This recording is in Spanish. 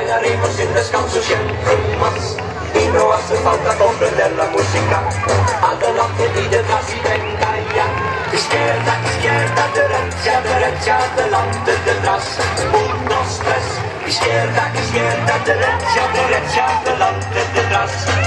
ballaremos sin descanso siempre más y no hace falta comprender la música. Adelante y detrás y venga ya. Izquierda, izquierda, derecha, derecha, adelante, detrás. 1, 2, 3. Izquierda, izquierda, derecha, derecha, adelante, detrás.